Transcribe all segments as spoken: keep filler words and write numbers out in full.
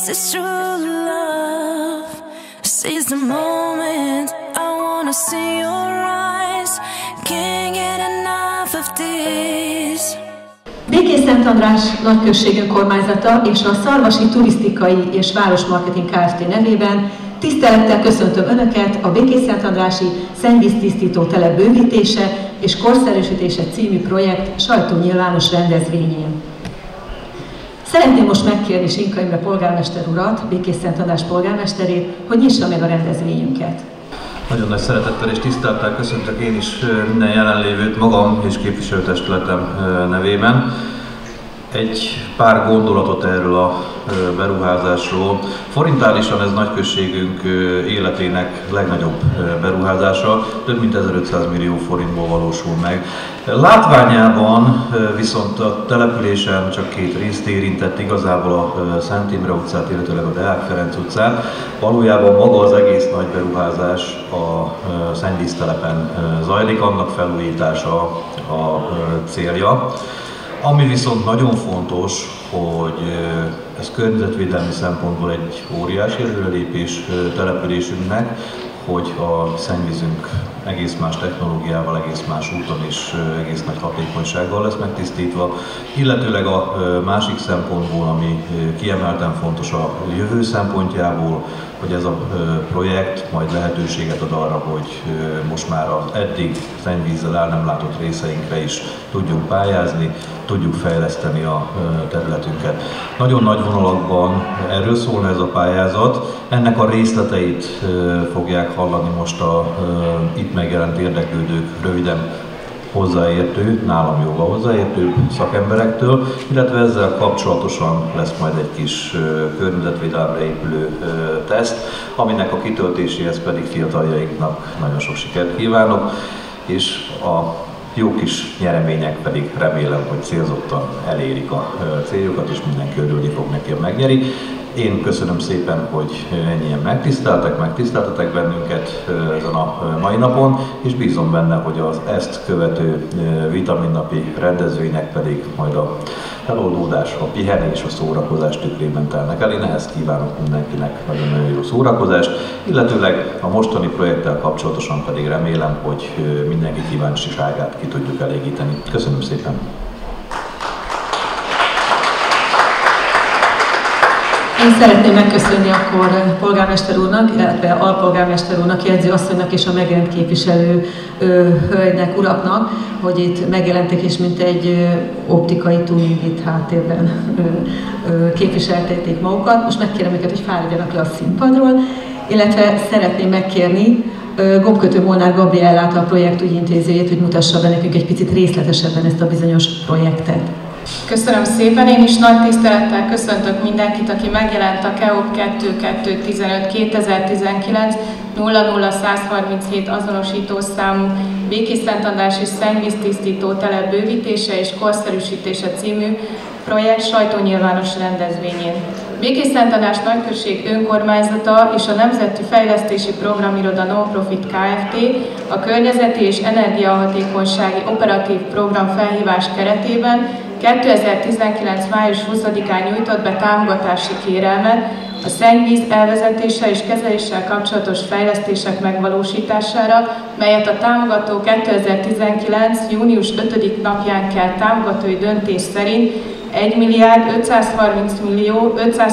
this true love? Seize the moment, I wanna see your eyes. Can't get enough of this. Békés-Szentandrás nagyközség önkormányzata és a Szarvasi Turisztikai és Városmarketing Kft. Nevében tisztelettel köszöntöm Önöket a Békés-Szentandrási szennyvíztisztító telep bővítése és korszerűsítése című projekt sajtónyilvános rendezvényén. Szeretném most megkérni Sinka Imre polgármester urat, Békés-Szentandrás polgármesterét, hogy nyissa meg a rendezvényünket. Nagyon nagy szeretettel és tisztelettel köszöntök én is minden jelenlévőt magam és képviselőtestületem nevében. Egy pár gondolatot erről a beruházásról. Forintálisan ez nagyközségünk életének legnagyobb beruházása, több mint ezerötszáz millió forintból valósul meg. Látványában viszont a településen csak két részt érintett, igazából a Szent Imre utcát, illetőleg a Deák Ferenc utcát. Valójában maga az egész nagy beruházás a szennyvíztelepen zajlik, annak felújítása a célja. Ami viszont nagyon fontos, hogy ez környezetvédelmi szempontból egy óriási előrelépés településünknek, hogy a szennyvízünk egész más technológiával, egész más úton és egész nagy hatékonysággal lesz megtisztítva, illetőleg a másik szempontból, ami kiemelten fontos a jövő szempontjából, hogy ez a projekt majd lehetőséget ad arra, hogy most már az eddig szennyvízzel el nem látott részeinkre is tudjunk pályázni, tudjuk fejleszteni a területünket. Nagyon nagy vonalakban erről szólna ez a pályázat, ennek a részleteit fogják hallani most a itt megjelent érdeklődők röviden hozzáértő, nálam jóval hozzáértő szakemberektől, illetve ezzel kapcsolatosan lesz majd egy kis környezetvédelemre épülő teszt, aminek a kitöltéséhez pedig fiataljainknak nagyon sok sikert kívánok, és a jó kis nyeremények pedig remélem, hogy célzottan elérik a céljukat, és mindenki örülni fog neki, ha megnyeri. Én köszönöm szépen, hogy ennyien megtiszteltek, megtiszteltetek bennünket ezen a mai napon, és bízom benne, hogy az ezt követő vitaminnapi rendezvénynek pedig majd a feloldódás, a pihenés, a szórakozás tükrében telnek el. Én ehhez kívánok mindenkinek nagyon-nagyon jó szórakozást, illetőleg a mostani projekttel kapcsolatosan pedig remélem, hogy mindenki kíváncsiságát ki tudjuk elégíteni. Köszönöm szépen! Én szeretném megköszönni akkor polgármester úrnak, illetve alpolgármester úrnak, jegyzőasszonynak és a megjelent képviselő ö, hölgynek, uraknak, hogy itt megjelentek és mint egy ö, optikai tuning itt háttérben ö, ö, képviseltették magukat. Most megkérem őket, hogy fáradjanak le a színpadról, illetve szeretném megkérni ö, Gombkötő Molnár Gabriellát, a projekt ügyintézőjét, hogy mutassa be nekünk egy picit részletesebben ezt a bizonyos projektet. Köszönöm szépen, én is nagy tisztelettel köszöntök mindenkit, aki megjelent a KEOP kettő kettő tizenöt kétezer-tizenkilenc nulla nulla egy harminc hét azonosító számú Békés-Szentandrási szennyvíztisztító telep bővítése és korszerűsítése című projekt sajtónyilvános rendezvényén. Békés-Szentandrás nagyközség önkormányzata és a Nemzeti Fejlesztési Programiroda Non-Profit Kft. A környezeti és energiahatékonysági operatív program felhívás keretében kétezer-tizenkilenc május huszadikán nyújtott be támogatási kérelmet a szennyvíz elvezetése és kezeléssel kapcsolatos fejlesztések megvalósítására, melyet a támogató kétezer-tizenkilenc június ötödike napján kelt támogatói döntés szerint egy milliárd ötszázharminc millió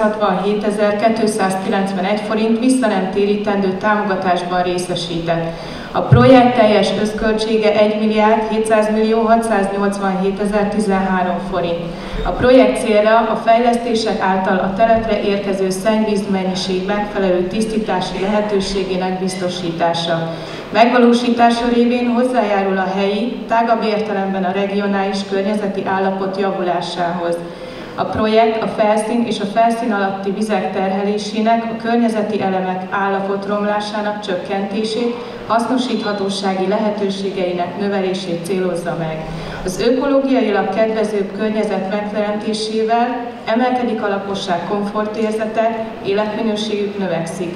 ötszázhatvanhétezer-kétszázkilencvenegy forint visszanemtérítendő támogatásban részesített. A projekt teljes összköltsége egy milliárd hétszáz millió hatszáznyolcvanhétezer-tizenhárom forint. A projekt célja a fejlesztések által a telepre érkező szennyvízmennyiség megfelelő tisztítási lehetőségének biztosítása. Megvalósítása révén hozzájárul a helyi, tágabb értelemben a regionális környezeti állapot javulásához. A projekt a felszín és a felszín alatti vizek terhelésének, a környezeti elemek állapotromlásának csökkentését, hasznosíthatósági lehetőségeinek növelését célozza meg. Az ökológiailag kedvezőbb környezet megteremtésével emelkedik a lakosság komfortérzete, életminőségük növekszik.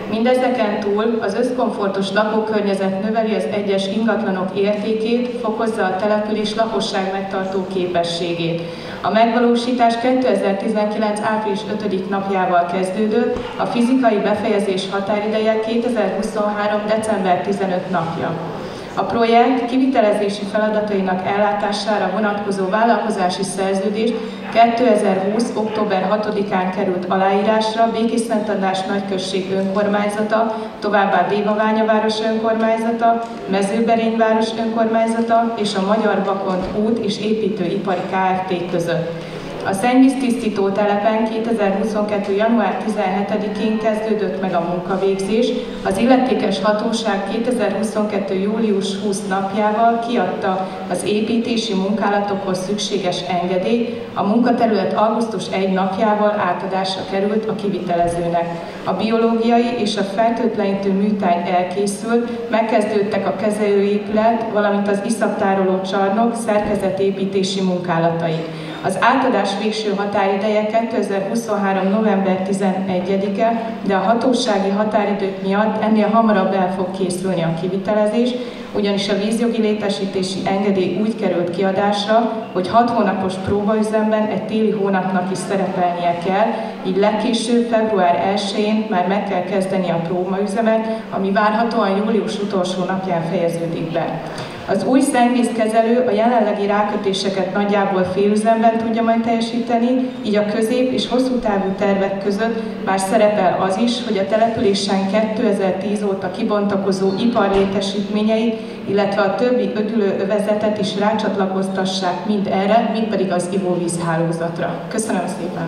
Mindezeken túl az összkomfortos lakókörnyezet növeli az egyes ingatlanok értékét, fokozza a település lakosság megtartó képességét. A megvalósítás kétezer-tizenkilenc április ötödik napjával kezdődött, a fizikai befejezés határideje kétezer-huszonhárom december tizenötödike napja. A projekt kivitelezési feladatainak ellátására vonatkozó vállalkozási szerződés kétezer-húsz október hatodikán került aláírásra Békés-Szent András nagyközség önkormányzata, továbbá Dévabánya város önkormányzata, Mezőberény város önkormányzata és a Magyar Bakond út és építőipari Kft. Között. A szennyvíztisztító telepen kétezer-huszonkettő január tizenhetedikén kezdődött meg a munkavégzés, az illetékes hatóság kétezer-huszonkettő július huszadika napjával kiadta az építési munkálatokhoz szükséges engedélyt, a munkaterület augusztus elsejei napjával átadásra került a kivitelezőnek. A biológiai és a fertőtlenítő műtárgy elkészült, megkezdődtek a kezelőépület, valamint az iszaptároló csarnok szerkezetépítési munkálatai. Az átadás végső határideje kétezer-huszonhárom november tizenegyedike, de a hatósági határidők miatt ennél hamarabb el fog készülni a kivitelezés, ugyanis a vízjogi létesítési engedély úgy került kiadásra, hogy hat hónapos próbaüzemben egy téli hónapnak is szerepelnie kell, így legkésőbb február elsején már meg kell kezdeni a próbaüzemet, ami várhatóan július utolsó napján fejeződik be. Az új szennyvízkezelő a jelenlegi rákötéseket nagyjából félüzemben tudja majd teljesíteni, így a közép- és hosszú távú tervek között már szerepel az is, hogy a településen kétezer-tíz óta kibontakozó iparlétesítményeit, illetve a többi ödülő övezetet is rácsatlakoztassák mind erre, mind pedig az ivóvízhálózatra. Köszönöm szépen!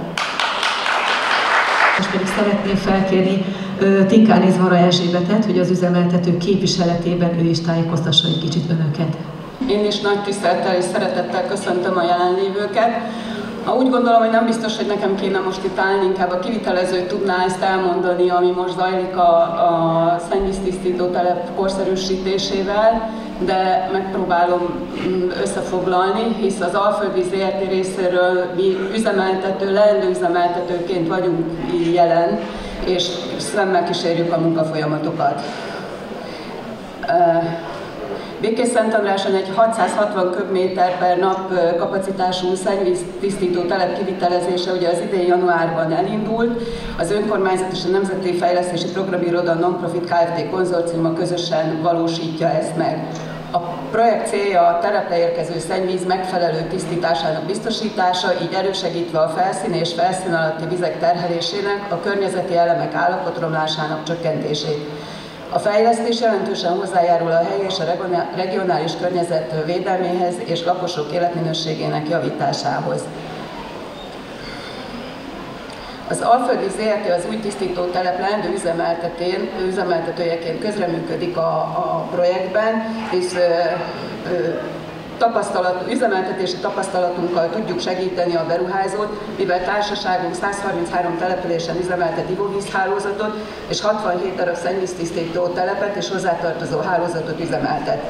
Most pedig szeretném felkérni Tinkáné Zvara Erzsébetet, hogy az üzemeltető képviseletében ő is tájékoztassa egy kicsit önöket. Én is nagy tisztelettel és szeretettel köszöntöm a jelenlévőket. Úgy gondolom, hogy nem biztos, hogy nekem kéne most itt állni, inkább a kivitelező tudná ezt elmondani, ami most zajlik a, a szennyvíztisztító telep korszerűsítésével, de megpróbálom összefoglalni, hisz az Alföldvíz Zé Er Té részéről mi üzemeltető, leendő üzemeltetőként vagyunk jelen, és szemmel kísérjük a munkafolyamatokat. Békés-Szent Andráson egy hatszázhatvan köbméter per nap kapacitású szennyvíztisztító telep kivitelezése ugye az idén januárban elindult. Az önkormányzat és a Nemzeti Fejlesztési Programiroda Non-Profit Kft. Konzorciuma közösen valósítja ezt meg. A projekt célja a terepre érkező szennyvíz megfelelő tisztításának biztosítása, így elősegítve a felszíni és felszín alatti vizek terhelésének, a környezeti elemek állapotromlásának csökkentését. A fejlesztés jelentősen hozzájárul a helyi és a regionális környezet védelméhez és lakosok életminőségének javításához. Az Alföldvíz Zé Er Té az új tisztító telep leendő üzemeltetőjeként közreműködik a, a projektben, és ö, ö, tapasztalat, üzemeltetési tapasztalatunkkal tudjuk segíteni a beruházót, mivel társaságunk százharminchárom településen üzemeltet ivóvízhálózatot és hatvanhét darab szennyvíztisztító telepet és hozzátartozó hálózatot üzemeltet.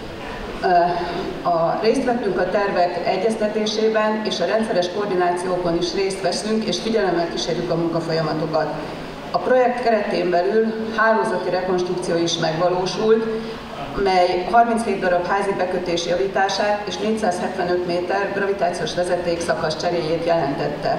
A részt vettünk a tervek egyeztetésében, és a rendszeres koordinációkon is részt veszünk, és figyelemmel kísérjük a munkafolyamatokat. A projekt keretén belül hálózati rekonstrukció is megvalósult, mely harminchét darab házi bekötés javítását és négyszázhetvenöt méter gravitációs vezeték szakasz cseréjét jelentette.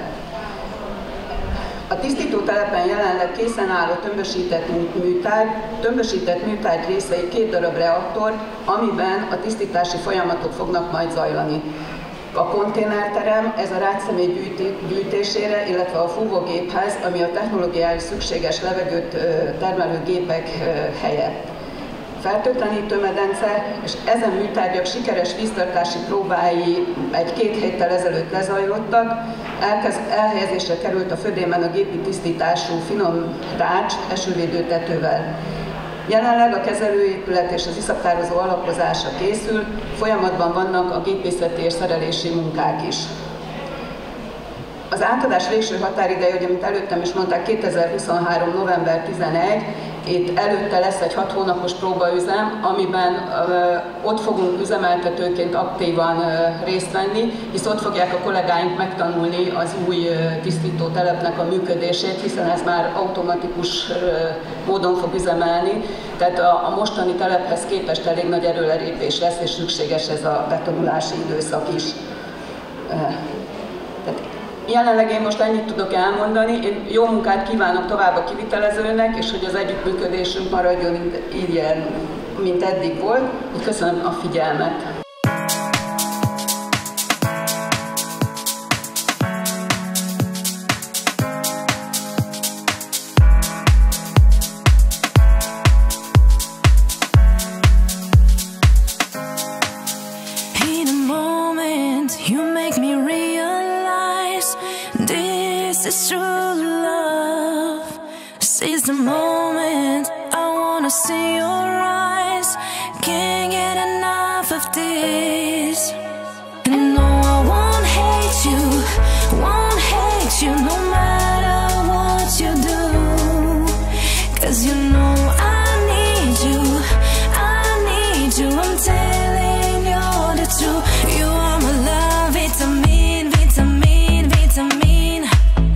A tisztító telepen jelenleg készen álló tömbösített műtárgy, tömbösített műtárgy részei két darab reaktor, amiben a tisztítási folyamatok fognak majd zajlani. A konténerterem, ez a rácsszemély gyűjtésére, illetve a fúvógépház, ami a technológiális szükséges levegőt termelő gépek helye. Fertőtlenítő medence, és ezen műtárgyak sikeres víztartási próbái egy-két héttel ezelőtt lezajlottak, Elkezd, elhelyezésre került a födémen a gépi tisztítású finom rács esővédő tetővel. Jelenleg a kezelőépület és az iszaptározó alapozása készül, folyamatban vannak a gépészeti és szerelési munkák is. Az átadás végső határideje, hogy amit előttem is mondták, kétezer-huszonhárom november tizenegyedike, Itt előtte lesz egy hat hónapos próbaüzem, amiben uh, ott fogunk üzemeltetőként aktívan uh, részt venni, hisz ott fogják a kollégáink megtanulni az új uh, tisztító telepnek a működését, hiszen ez már automatikus uh, módon fog üzemelni. Tehát a, a mostani telephez képest elég nagy erőlerépés lesz, és szükséges ez a betonulási időszak is. Uh, tehát jelenleg én most ennyit tudok elmondani, én jó munkát kívánok tovább a kivitelezőnek, és hogy az együttműködésünk maradjon ilyen, mint eddig volt. Köszönöm a figyelmet! This is true love. Seize the moment. I wanna see your eyes. Can't get enough of this. And no, I won't hate you. Won't hate you no matter what you do. 'Cause you know I need you. I need you. I'm telling you the truth. You are my love, vitamin, vitamin, vitamin.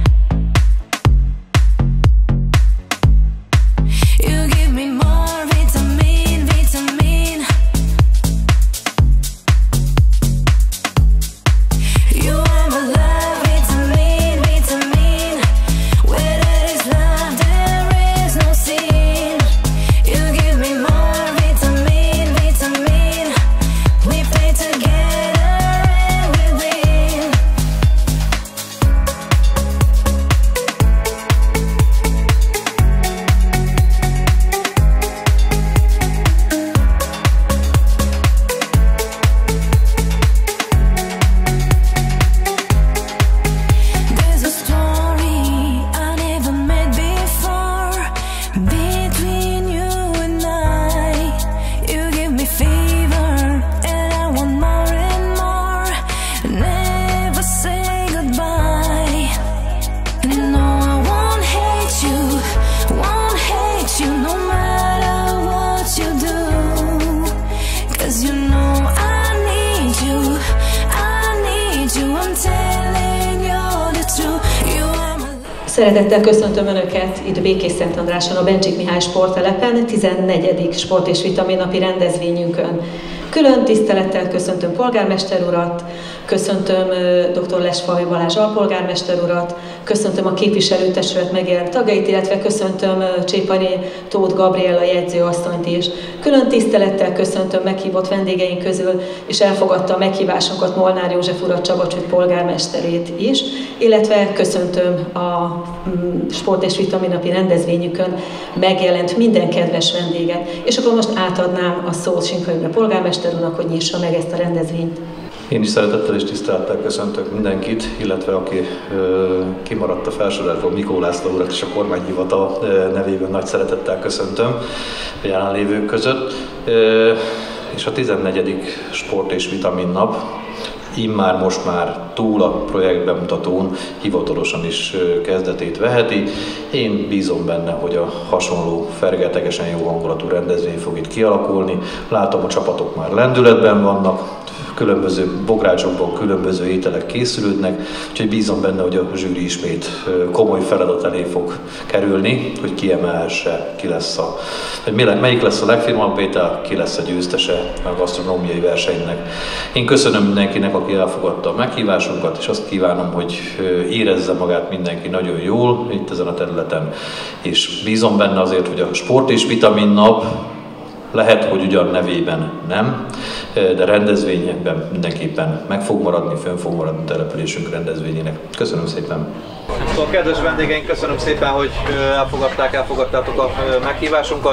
Szeretettel köszöntöm Önöket itt Békés-Szentandráson, a Bencsik Mihály sporttelepen, tizennegyedik Sport és Vitamin napi rendezvényünkön. Külön tisztelettel köszöntöm polgármester urat, köszöntöm dr. Lesfaj Balázs alpolgármester urat, köszöntöm a képviselőtestület megjelent tagjait, illetve köszöntöm Csépani Tóth Gabriella jegyzőasszonyt is. Külön tisztelettel köszöntöm meghívott vendégeink közül, és elfogadta a meghívásunkat Molnár József urat, Csabacsüt polgármesterét is, illetve köszöntöm a Sport és Vitamin napi rendezvényükön megjelent minden kedves vendéget. És akkor most átadnám a szót Sinkha Imre polgármester úrnak, hogy nyissa meg ezt a rendezvényt. Én is szeretettel és tisztelettel köszöntök mindenkit, illetve aki ö, kimaradt a felsorolásból, Mikó László urat és a kormányhivatal ö, nevében nagy szeretettel köszöntöm a jelenlévők között. Ö, és a tizennegyedik Sport és Vitamin nap immár most már túl a projekt bemutatón hivatalosan is kezdetét veheti. Én bízom benne, hogy a hasonló fergetegesen jó hangulatú rendezvény fog itt kialakulni. Látom, a csapatok már lendületben vannak, különböző bográcsokból különböző ételek készülődnek, úgyhogy bízom benne, hogy a zsűri ismét komoly feladat elé fog kerülni, hogy kiemelhesse, ki lesz a, hogy melyik lesz a legfinomabb étel, ki lesz a győztese a gasztronómiai versenynek. Én köszönöm mindenkinek, aki elfogadta a meghívásunkat, és azt kívánom, hogy érezze magát mindenki nagyon jól itt ezen a területen, és bízom benne azért, hogy a Sport és Vitamin nap lehet, hogy ugyan nevében nem, de rendezvényekben mindenképpen meg fog maradni, fönn fog maradni a településünk rendezvényének. Köszönöm szépen! Szóval, kedves vendégeink, köszönöm szépen, hogy elfogadták, elfogadtátok a meghívásunkat,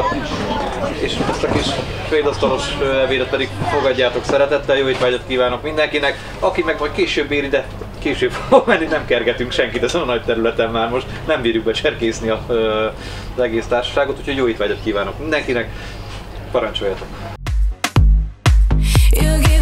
és ezt a kis félasztalos ebédet pedig fogadjátok szeretettel, jó étvágyat kívánok mindenkinek, aki meg majd később ér ide, később fog menni, nem kergetünk senkit ezen a nagy területen már most, nem bírjuk becserkészni a, az egész társaságot, úgyhogy jó étvágyat kívánok mindenkinek, parancsoljatok!